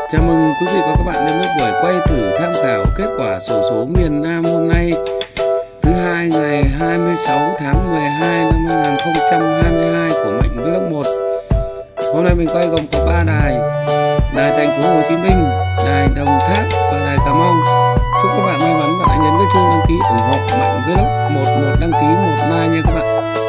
Chào mừng quý vị và các bạn đến với buổi quay thử tham khảo kết quả xổ số miền Nam hôm nay thứ hai ngày 26 tháng 12 năm 2022 của Mạnh Vlog 1. Hôm nay mình quay gồm có 3 đài: đài Thành phố Hồ Chí Minh, đài Đồng Tháp và đài Cà Mau. Chúc các bạn may mắn và hãy nhấn cái chuông đăng ký ủng hộ Mạnh Vlog 1, đăng ký 1 like nha các bạn.